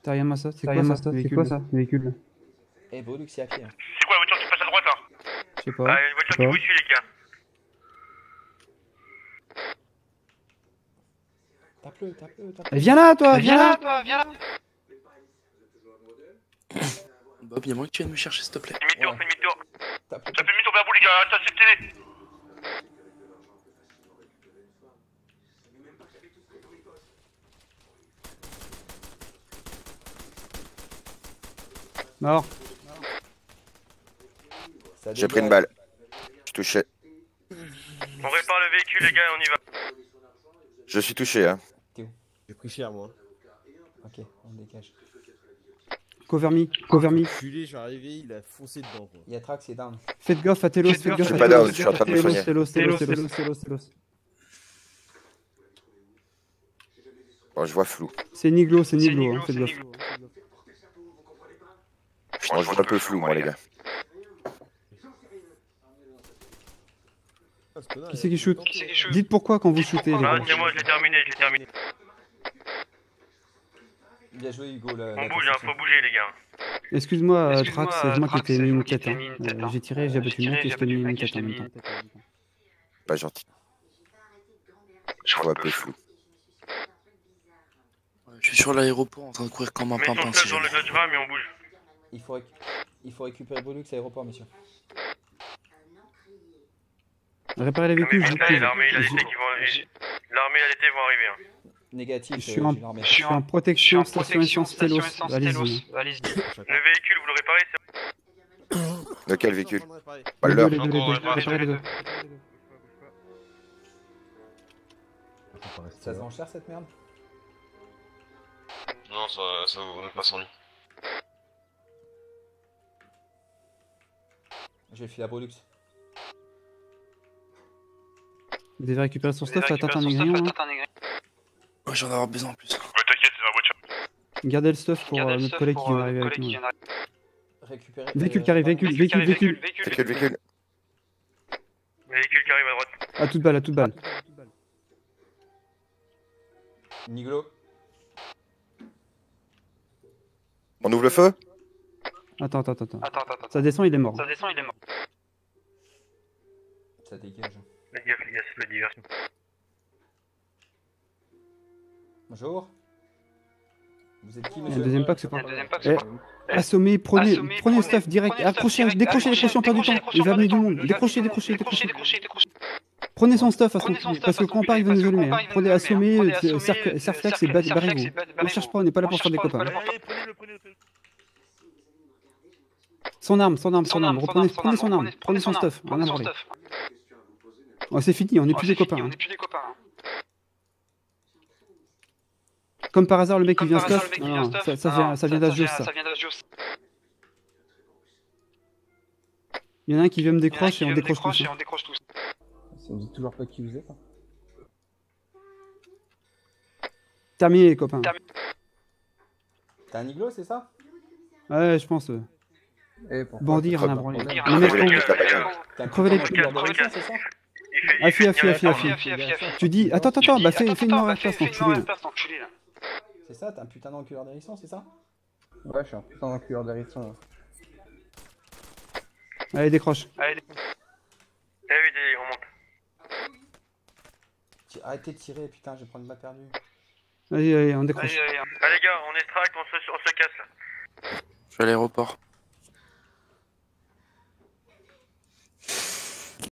T'as rien à ça? C'est quoi ça? Véhicule. Eh, Brulux, c'est à pied. C'est quoi la voiture qui passe à droite là? Je sais pas. Ah, une voiture qui vous suit, les gars. Tape-le. Viens là, toi, Bob, y'a moyen que tu viennes me chercher s'il te plaît. Demi-tour, Ouais. demi-tour. Tape-le. Ça fait demi-tour vers vous, les gars. Ça, c'est télé. Mort. Ça J'ai pris une dégage. balle. Je suis touché. On répare le véhicule, les gars, et on y va. Je suis touché, hein. J'ai pris cher moi. Ok, on dégage. Cover me. Culé, je suis arrivé, il a foncé dedans quoi. Y'a Trax, c'est down. Faites gaffe à Telos, Je suis pas down, je suis en train de me soigner. Telos. Bon, je vois flou. C'est Niglo, hein, faites gaffe. Bon, je vois un peu flou, moi, les gars. Qui c'est qui shoot? Dites pourquoi quand vous shootez, les Ah, gars. c'est moi, j'ai terminé. Bien joué, Hugo. On bouge, hein, faut bouger, les gars. Excuse-moi, Trax, c'est moi qui t'ai mis une tête. J'ai tiré, j'ai abattu le mec et je t'ai mis une tête en même temps. Pas gentil. Je vois un peu flou. Je suis sur l'aéroport en train de courir comme un Mets ton pimpin stuff si sur le jamais. Dodge Ram et on bouge. Il faut récupérer Brulux à l'aéroport, monsieur. Réparer les véhicules, je vous prie. L'armée et l'été vont arriver. Hein. Négatif, Je suis en protection, station essence Telos. Allez-y. Le véhicule, vous le réparez, c'est De quel véhicule? Pas Les l'heure. deux, réparez les deux. Ça se vend cher cette merde? Non, ça vaut même pas 100 000. Je vais filer à Brulux. Vous devez récupérer son stuff, attends un négrion. Ouais, j'en ai avoir besoin en plus. Ouais, t'inquiète, c'est ma voiture. Gardez le stuff pour notre collègue qui vient d'arriver avec nous. Récupérer. Véhicule qui arrive, véhicule. Véhicule. Véhicule qui arrive à droite. À toute balle. Niglo. On ouvre le feu? Attends. Ça descend, il est mort. Ça dégage. Faites gaffe, les gars, c'est de la diversion. Bonjour. Vous êtes qui, Il y a monsieur? un deuxième pack, c'est pas. Assommez, prenez le stuff direct. Accrochez, décrochez, on perd du temps. Il va venir du monde. Décrochez. Prenez son stuff, parce que quand on part, il va nous allumer. Prenez, assommez, Serflex et barrez-vous. On cherche pas, on n'est pas là pour faire des copains. Son arme. Prenez son arme. Prenez son stuff. Rien à branler. Oh, c'est fini, on n'est plus des copains. Comme par hasard, le mec qui vient stuff. Ça vient d'Asjos, ça. Il y en a un qui vient me décrocher et on décroche tous. Ça me dit toujours pas qui vous êtes. Terminé, les copains. T'as un Niglo, c'est ça? Ouais, je pense. Bandit, rien à branler. Le mec, crevez les couilles. C'est ça? Affi. Tu dis, attends, bah fais une mort à place, enculé. C'est ça? T'es un putain d'enculeur d'hérisson, c'est ça? Ouais, je suis un putain d'enculeur d'hérisson. Allez, décroche. Eh oui, on monte. Arrêtez de tirer, putain, je vais prendre une balle perdue. Allez, on décroche. Allez, les gars, on extracte, on se casse là. Je suis à l'aéroport.